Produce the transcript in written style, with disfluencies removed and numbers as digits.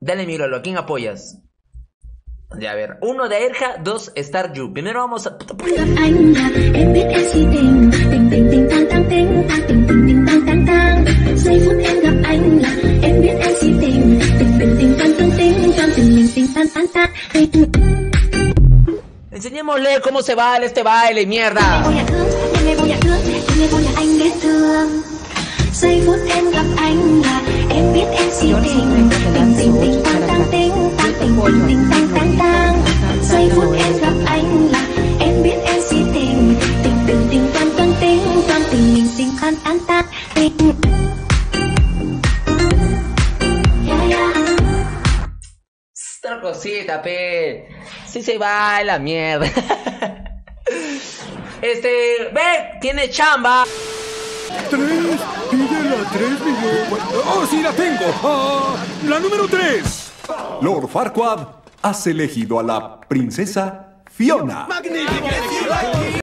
Dale, mi Lolo, ¿a quién apoyas? Ya, a ver. 1 de Erja, 2 Star Yu. Primero vamos a... Gặp anh là em biết em si tình tình tình tình tang tang tình tang tình tình tình tang tang tang. Giây phút em gặp anh là em biết em si tình tình tình tình tang tang tình tang tình tình tình tang tang tang. Enseñémosle cómo se baila este baile, mierda. Em nghe vô nhà anh biết thương. Giây phút em gặp anh là em biết em si tình tình tình tình tang tang tình tang tình tình tình tang tang tang. Giây phút em gặp anh là em biết em si tình tình tình tình tang tang tình tang tình tình tình tang tang tang tình. Otra cosita, pe. Sí se baila, mierda. Ve, tiene chamba. 3, pide la 3, Miguel. ¡Oh, sí, la tengo! La número 3. Lord Farquaad has elegido a la princesa Fiona. ¡Magnífica!